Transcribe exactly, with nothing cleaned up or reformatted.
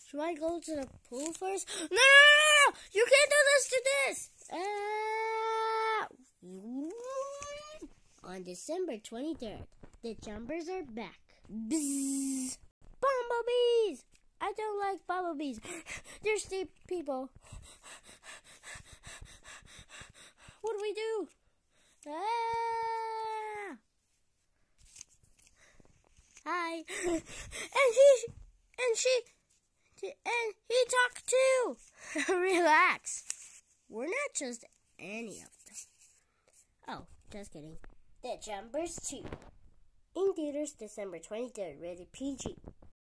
Should I go to the pool first? No, no, no, no, no! You can't do this to this! Ah! On December twenty-third, the jumpers are back. Bzzz! Bumblebees! I don't like bumblebees. They're steep people. What do we do? Ah! Hi. And he, and she, and he talked too. Relax. We're not just any of them. Oh, just kidding. The Jumpers two. In theaters December twenty-third, rated P G.